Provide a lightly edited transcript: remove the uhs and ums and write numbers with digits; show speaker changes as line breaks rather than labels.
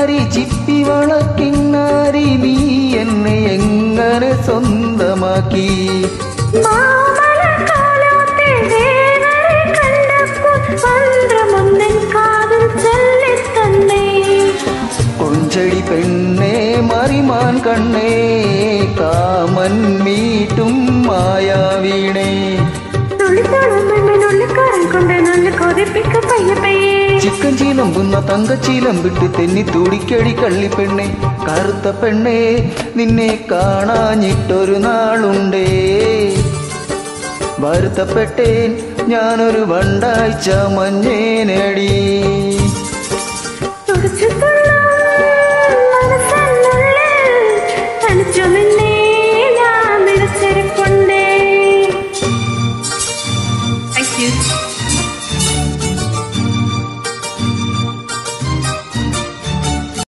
കിന്നാരി ചിപ്പി വളക്കിന്നാരി നീ എന്നെ എങ്ങനെ സ്വന്തമാക്കി കൊഞ്ചടി പെണ്ണേ മറിമാൻ കണ്ണേ കാമൻ മീട്ടും മായാവീണേ ചിക്കൻ ചീലമ്പുന്ന തങ്കച്ചീലം വിട്ട് തെന്നി തൂടിക്കടി കള്ളിപ്പെണ്ണെ കറുത്ത പെണ്ണേ നിന്നെ കാണാഞ്ഞിട്ടൊരു നാളുണ്ടേ വരുത്തപ്പെട്ടേൻ ഞാനൊരു വണ്ടാഴ്ച മഞ്ഞേനടി